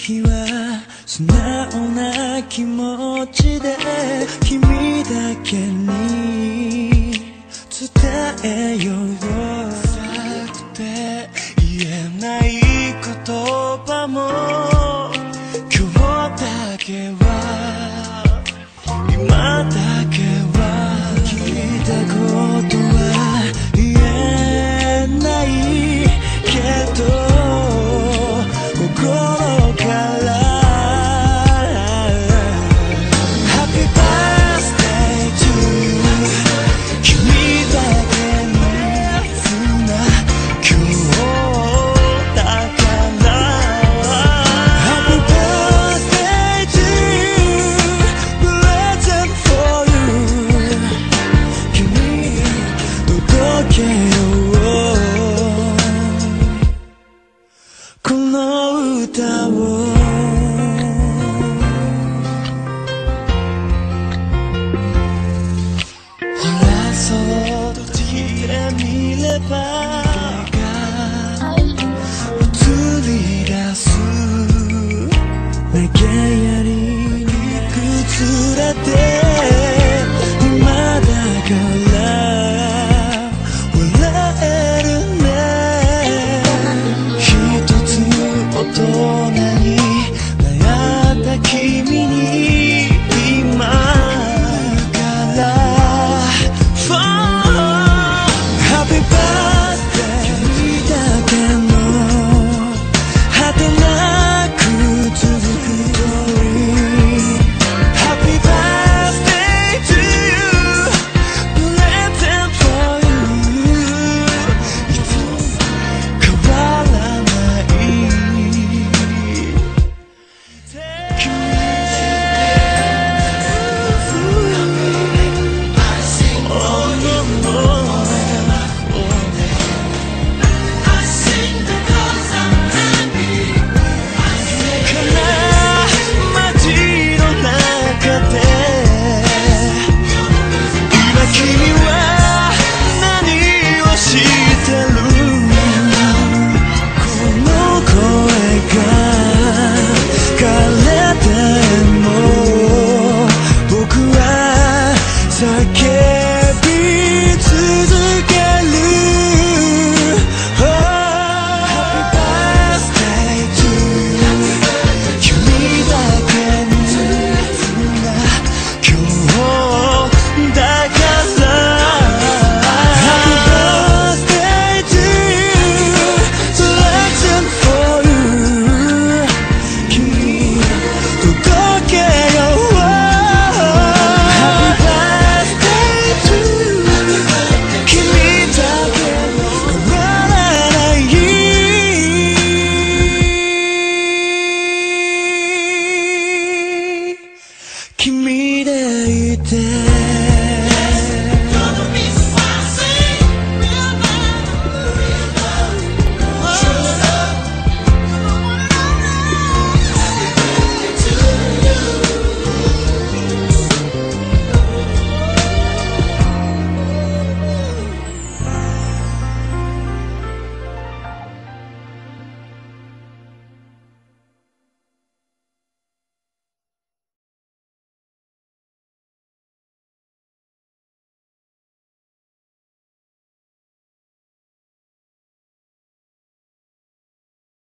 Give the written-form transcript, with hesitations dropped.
日は素直な気持ちで君だけに伝えよう。臭くて言えない言葉も今日だけは今だけは聞いたことは言えないけど心から Happy birthday to you 君だけに不な今日だから Happy birthday to you Present for you 君届けようこの歌をほらそっと聞いてみれば映り出す投げやりに崩れて